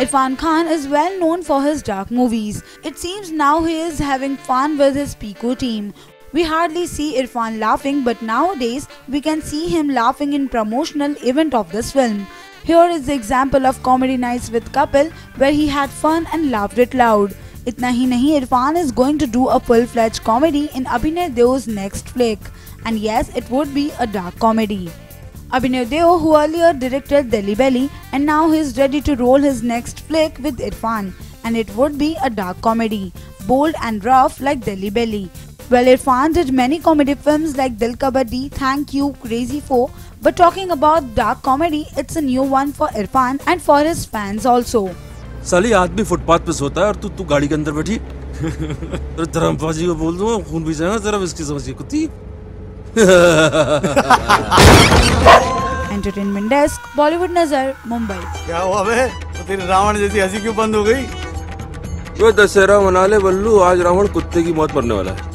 Irrfan Khan is well known for his dark movies. It seems now he is having fun with his Pico team. We hardly see Irrfan laughing, but nowadays we can see him laughing in promotional event of this film. Here is the example of comedy nights with couple where he had fun and laughed it loud. Itna hi nahi, Irrfan is going to do a full-fledged comedy in Abhinay Deo's next flick. And yes, it would be a dark comedy. Abhinay Deo, who earlier directed Delhi Belly, and now he is ready to roll his next flick with Irrfan, and it would be a dark comedy, bold and rough like Delhi Belly. Well, Irrfan did many comedy films like Dil Kabaddi, Thank You, Crazy 4, but talking about dark comedy, it's a new one for Irrfan and for his fans also. साली आदमी footpath पे सोता है और तू गाड़ी के अंदर बैठी धर्मपाजी को बोल दूंगा खून भी जाएगा जरा इसकी समझ कुत्ती एंटरटेनमेंट डेस्क, बॉलीवुड नजर, मुंबई। क्या हुआ बे? तो तेरी रावण जैसी हंसी क्यों बंद हो गई? वो दशहरा मना ले बल्लू, आज रावण कुत्ते की मौत मरने वाला है।